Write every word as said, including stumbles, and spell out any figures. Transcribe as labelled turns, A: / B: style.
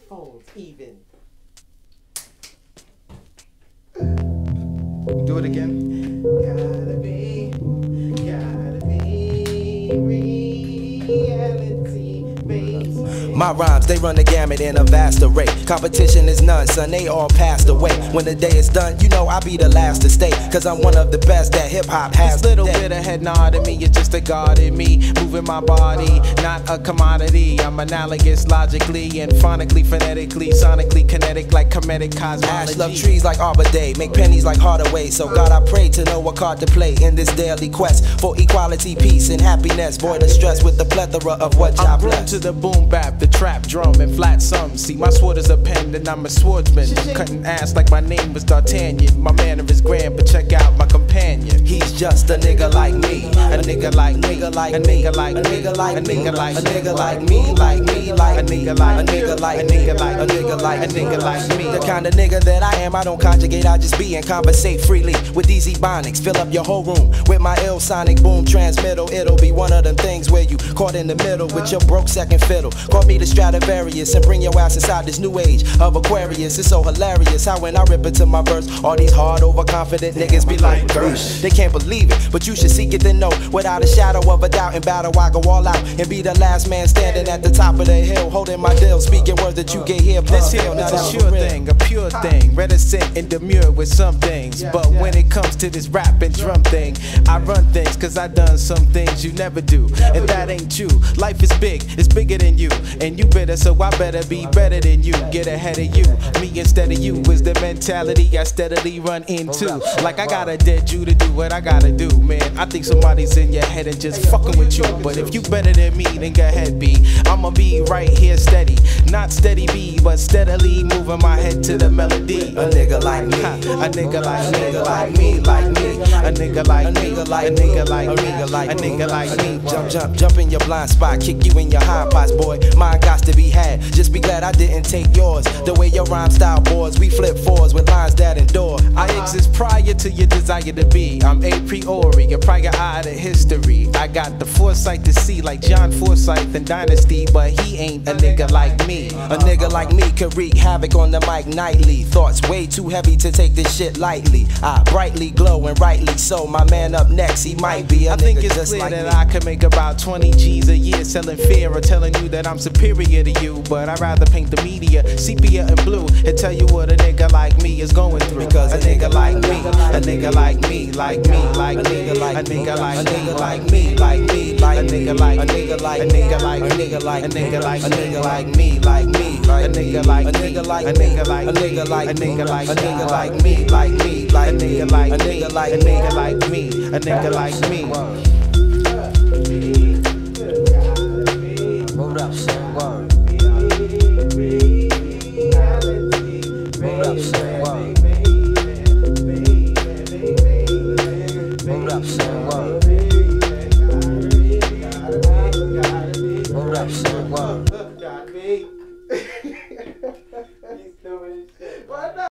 A: headphones even.
B: Do it again.
A: Gotta be, gotta be reality, baby.
C: My rhymes, they run the gamut in a vast array. Competition is none, son, they all passed away. When the day is done, you know I'll be the last to stay. Cause I'm one of the best that hip-hop has.
B: This little
C: today.
B: bit of head nod in me is just a god in me. Moving my body, not a commodity. I'm analogous logically and phonically, phonetically, sonically kinetic like comedic
C: Ash
B: cosmology.
C: love trees like Arbor Day, make pennies like Hardaway. So God, I pray to know what card to play in this daily quest for equality, peace, and happiness. Void of stress with the plethora of what y'all
B: I'm grown
C: bless.
B: to the boom bap, the trap, drum, and flat sums. See, my sword is a pen, and I'm a swordsman. I'm cutting ass like my name was D'Artagnan. My manner is grand, but check out my companion.
C: He's just a nigga like me,
B: A nigga like me,
C: nigga like
B: a
C: me,
B: nigga like
C: a
B: me,
C: nigga like
B: a
C: me,
B: nigga like
C: a nigga like me, like me, like
B: a
C: me,
B: nigga like
C: a nigga like
B: a
C: me,
B: nigga like
C: a nigga like
B: a nigga like me.
C: The kind of nigga that I am, I don't conjugate, I just be and conversate freely with easy bonics. Fill up your whole room with my ill sonic boom transmittal. It'll be one of them things where you caught in the middle with your broke second fiddle. Call me the Stradivarius and bring your ass inside this new age of Aquarius. It's so hilarious how when I rip into my verse, all these hard overconfident niggas be like, Gersh, they can't believe it, but you should seek it then know. Without a shadow of a doubt in battle, I go all out and be the last man standing at the top of the hill, holding my deal, speaking words that you get here.
B: This here is a sure thing, a pure thing, reticent and demure with some things. But when it comes to this rap and drum thing, I run things cause I done some things you never do, and that ain't you. Life is big, it's bigger than you, and you better, so I better be better than you. Get ahead of you, me instead of you is the mentality I steadily run into. Like I gotta dead you to do what I gotta do, man. I think somebody's in your head and just fucking with you. But if you better than me, then go ahead, B. I'ma be right here steady, not steady B, but steadily moving my head to the melody.
C: A nigga like me,
B: a nigga like
C: a nigga like me, like me,
B: a nigga like
C: a nigga like
B: a nigga like
C: a nigga like
B: a nigga like me.
C: Jump, jump, jump in your blind spot, kick you in your hind spots, boy. Mine got to be had. Just be glad I didn't take yours. The way your rhyme style boards, we flip fours with lines that endure.
B: I exist prior to your desire to be. I'm a priori, a prior eye to history. I got the foresight to see like John Forsyth and Dynasty, but he ain't a nigga like me.
C: A nigga like me could wreak havoc on the mic nightly. Thoughts way too heavy to take this shit lightly. I brightly glow and rightly so. My man up next, he might be a
B: I
C: nigga
B: think it's
C: just
B: clear
C: like
B: that
C: me.
B: I could make about twenty G's a year selling fear or telling you that I'm superior to you. But I'd rather paint the media sepia and blue and tell you what a nigga like me is going through.
C: Because
B: a nigga like me, a nigga like me, like me, like me, a nigga like me, a nigga like me, like me, like a nigga like a nigga like a nigga like a nigga like a nigga like a nigga like me, like me, a nigga like a nigga like a nigga like a nigga like a nigga like a nigga like me, like me, like a nigga like a nigga like a nigga like me, a nigga like me.
C: Hold up, son.